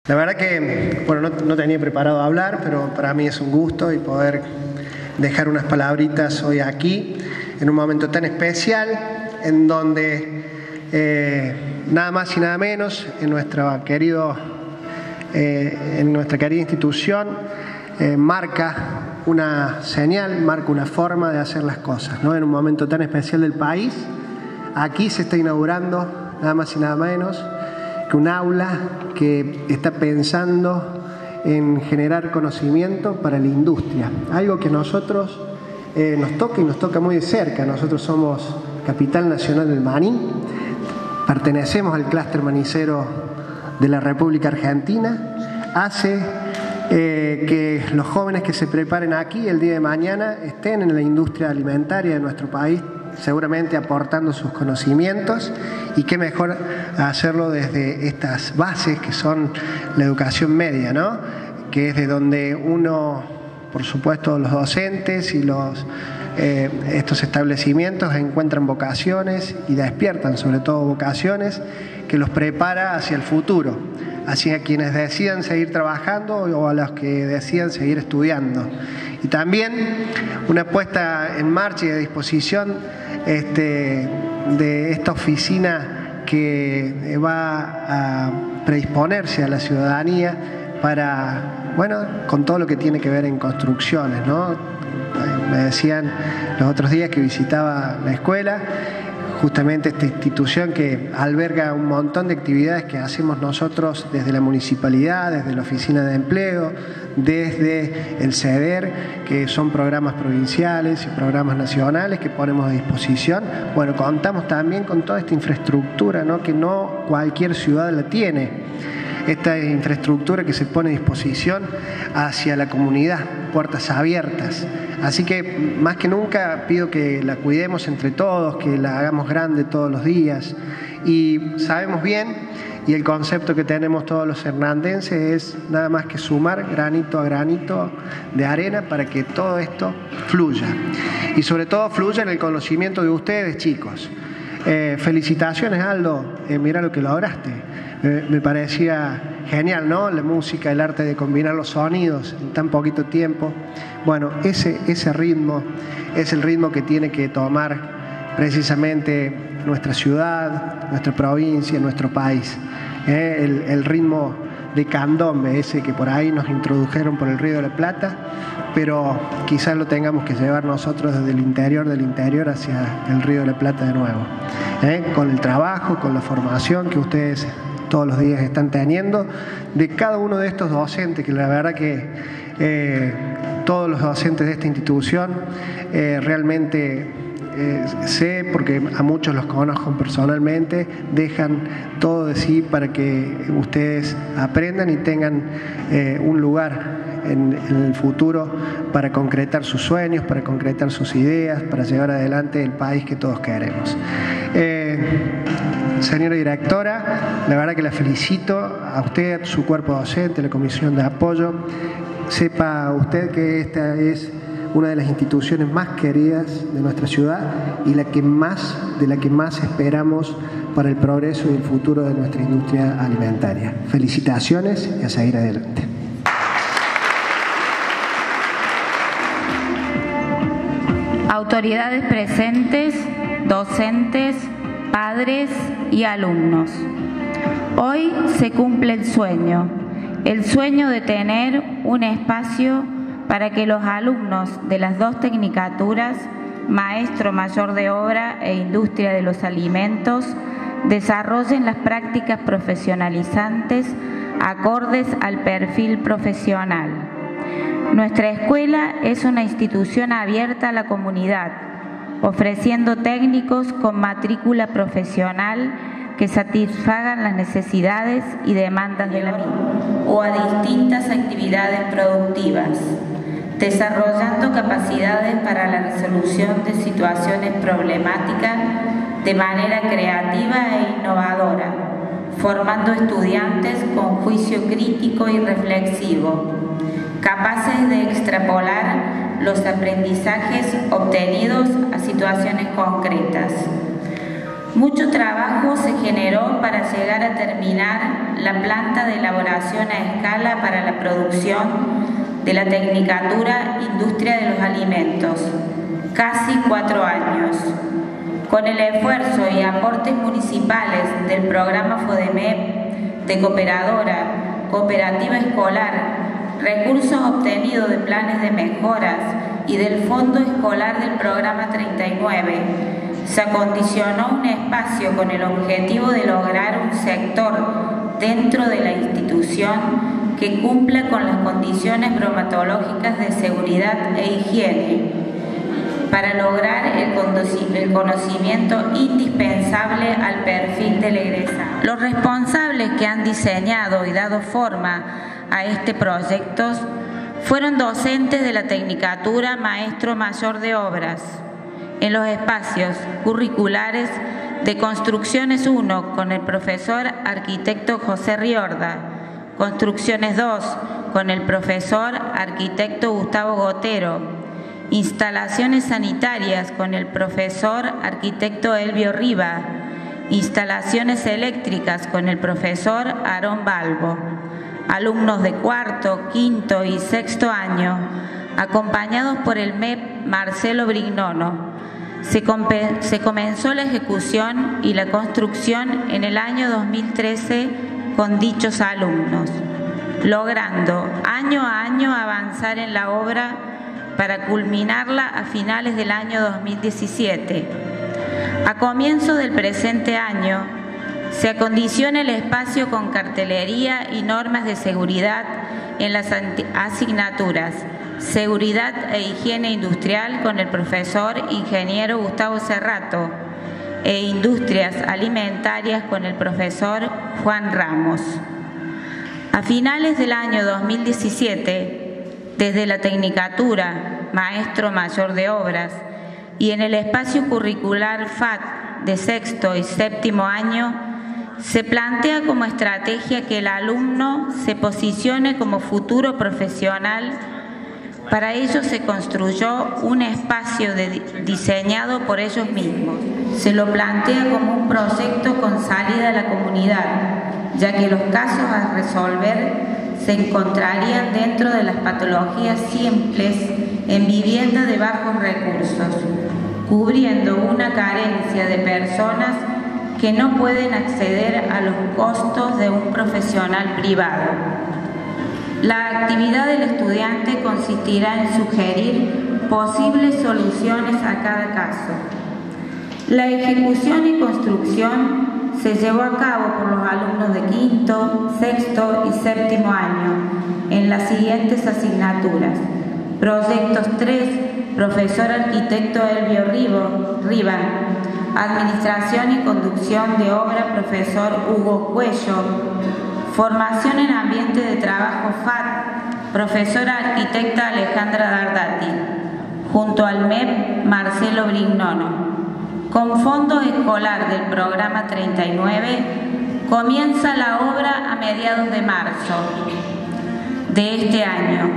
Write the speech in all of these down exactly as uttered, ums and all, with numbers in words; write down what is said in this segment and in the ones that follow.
La verdad que, bueno, no, no tenía preparado hablar, pero para mí es un gusto y poder dejar unas palabritas hoy aquí, en un momento tan especial, en donde eh, nada más y nada menos, en, nuestro querido, eh, en nuestra querida institución, eh, marca una señal, marca una forma de hacer las cosas, ¿no? En un momento tan especial del país, aquí se está inaugurando, nada más y nada menos, que un aula que está pensando en generar conocimiento para la industria, algo que a nosotros eh, nos toca y nos toca muy de cerca. Nosotros somos capital nacional del maní, pertenecemos al clúster manicero de la República Argentina, hace eh, que los jóvenes que se preparen aquí el día de mañana estén en la industria alimentaria de nuestro país, seguramente aportando sus conocimientos, y qué mejor hacerlo desde estas bases que son la educación media, ¿no? Que es de donde uno, por supuesto, los docentes y los eh, estos establecimientos encuentran vocaciones y despiertan sobre todo vocaciones que los prepara hacia el futuro, hacia quienes decidan seguir trabajando o a los que decidan seguir estudiando. Y también una puesta en marcha y a disposición este, de esta oficina que va a predisponerse a la ciudadanía para, bueno, con todo lo que tiene que ver en construcciones, ¿no? Me decían los otros días que visitaba la escuela, justamente esta institución que alberga un montón de actividades que hacemos nosotros desde la municipalidad, desde la oficina de empleo, desde el CEDER, que son programas provinciales y programas nacionales que ponemos a disposición. Bueno, contamos también con toda esta infraestructura, ¿no? Que no cualquier ciudad la tiene. Esta infraestructura que se pone a disposición hacia la comunidad, puertas abiertas. Así que más que nunca pido que la cuidemos entre todos, que la hagamos grande todos los días. Y sabemos bien, y el concepto que tenemos todos los hernandenses es nada más que sumar granito a granito de arena para que todo esto fluya. Y sobre todo fluya en el conocimiento de ustedes, chicos. Eh, felicitaciones, Aldo, eh, mira lo que lograste. Eh, me parecía genial, ¿no? La música, el arte de combinar los sonidos en tan poquito tiempo. Bueno, ese, ese ritmo es el ritmo que tiene que tomar precisamente nuestra ciudad, nuestra provincia, nuestro país. Eh, el, el ritmo de candombe, ese que por ahí nos introdujeron por el Río de la Plata, pero quizás lo tengamos que llevar nosotros desde el interior del interior hacia el Río de la Plata de nuevo. Eh, con el trabajo, con la formación que ustedes todos los días están teniendo, de cada uno de estos docentes, que la verdad que eh, todos los docentes de esta institución eh, realmente eh, sé, porque a muchos los conozco personalmente, dejan todo de sí para que ustedes aprendan y tengan eh, un lugar en, en el futuro para concretar sus sueños, para concretar sus ideas, para llevar adelante el país que todos queremos. Eh, Señora directora, la verdad que la felicito a usted, su cuerpo docente, la comisión de apoyo. Sepa usted que esta es una de las instituciones más queridas de nuestra ciudad y la que más, de la que más esperamos para el progreso y el futuro de nuestra industria alimentaria. Felicitaciones y a seguir adelante. Autoridades presentes, docentes, padres y alumnos. Hoy se cumple el sueño, el sueño de tener un espacio para que los alumnos de las dos tecnicaturas, Maestro Mayor de Obra e Industria de los Alimentos, desarrollen las prácticas profesionalizantes acordes al perfil profesional. Nuestra escuela es una institución abierta a la comunidad, ofreciendo técnicos con matrícula profesional que satisfagan las necesidades y demandas de la misma, o a distintas actividades productivas, desarrollando capacidades para la resolución de situaciones problemáticas de manera creativa e innovadora, formando estudiantes con juicio crítico y reflexivo, capaces de extrapolar los aprendizajes obtenidos a situaciones concretas. Mucho trabajo se generó para llegar a terminar la planta de elaboración a escala para la producción de la Tecnicatura Industria de los Alimentos, casi cuatro años. Con el esfuerzo y aportes municipales del programa FODEMEP de Cooperadora, Cooperativa Escolar, recursos obtenidos de planes de mejoras y del Fondo Escolar del Programa treinta y nueve, se acondicionó un espacio con el objetivo de lograr un sector dentro de la institución que cumpla con las condiciones bromatológicas de seguridad e higiene, para lograr el conocimiento indispensable al perfil del egresado. Los responsables que han diseñado y dado forma a este proyecto fueron docentes de la Tecnicatura Maestro Mayor de Obras, en los espacios curriculares de Construcciones uno con el profesor arquitecto José Riorda, Construcciones dos con el profesor arquitecto Gustavo Gotero, Instalaciones sanitarias con el profesor arquitecto Elvio Riva, Instalaciones eléctricas con el profesor Aarón Balbo. Alumnos de cuarto, quinto y sexto año, acompañados por el M E P Marcelo Brignono. Se, se comenzó la ejecución y la construcción en el año dos mil trece con dichos alumnos, logrando año a año avanzar en la obra para culminarla a finales del año dos mil diecisiete. A comienzos del presente año, se acondiciona el espacio con cartelería y normas de seguridad en las asignaturas Seguridad e Higiene Industrial con el profesor ingeniero Gustavo Cerrato e Industrias Alimentarias con el profesor Juan Ramos. A finales del año dos mil diecisiete, desde la Tecnicatura Maestro Mayor de Obras y en el espacio curricular F A T de sexto y séptimo año, se plantea como estrategia que el alumno se posicione como futuro profesional. Para ello se construyó un espacio de, diseñado por ellos mismos. Se lo plantea como un proyecto con salida a la comunidad, ya que los casos a resolver se encontrarían dentro de las patologías simples en vivienda de bajos recursos, cubriendo una carencia de personas que no pueden acceder a los costos de un profesional privado. La actividad del estudiante consistirá en sugerir posibles soluciones a cada caso. La ejecución y construcción se llevó a cabo por los alumnos de quinto, sexto y séptimo año en las siguientes asignaturas. Proyectos tres, profesor arquitecto Elvio Riva, Administración y conducción de obra, profesor Hugo Cuello, Formación en ambiente de trabajo F A T, profesora arquitecta Alejandra Dardati, junto al M E P Marcelo Brignono. Con fondo escolar del programa treinta y nueve, comienza la obra a mediados de marzo de este año,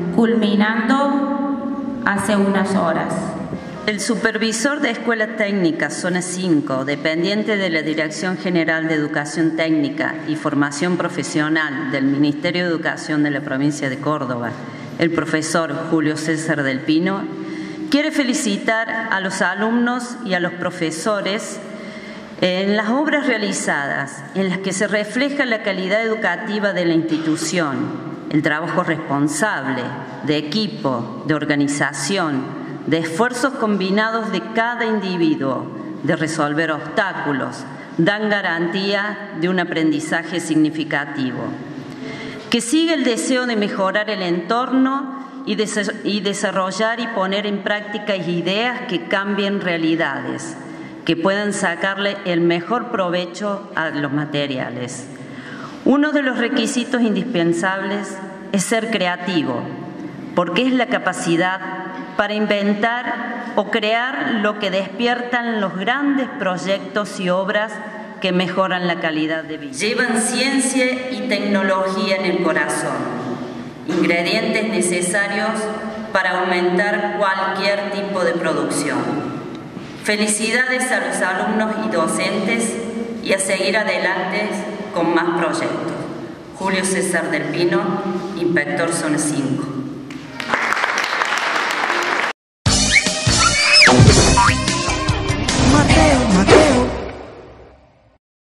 culminando hace unas horas. El supervisor de Escuela Técnica Zona cinco, dependiente de la Dirección General de Educación Técnica y Formación Profesional del Ministerio de Educación de la provincia de Córdoba, el profesor Julio César del Pino, quiere felicitar a los alumnos y a los profesores en las obras realizadas, en las que se refleja la calidad educativa de la institución, el trabajo responsable, de equipo, de organización, de esfuerzos combinados de cada individuo, de resolver obstáculos, dan garantía de un aprendizaje significativo. Que siga el deseo de mejorar el entorno y, des- y desarrollar y poner en práctica ideas que cambien realidades, que puedan sacarle el mejor provecho a los materiales. Uno de los requisitos indispensables es ser creativo, porque es la capacidad para inventar o crear lo que despiertan los grandes proyectos y obras que mejoran la calidad de vida. Llevan ciencia y tecnología en el corazón, ingredientes necesarios para aumentar cualquier tipo de producción. Felicidades a los alumnos y docentes y a seguir adelante con más proyectos. Julio César del Pino, Inspector Zona cinco.